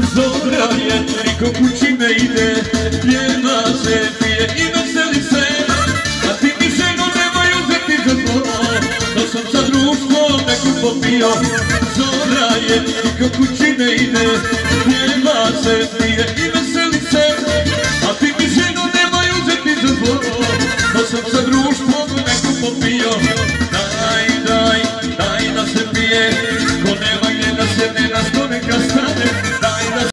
Zora je, niko kući ne ide, pjeva se, pije i veseli se. A ti mi ženo nemoj uzeti za zlo, da sam sa društvom neku popio. Zora je, niko kući ne ide,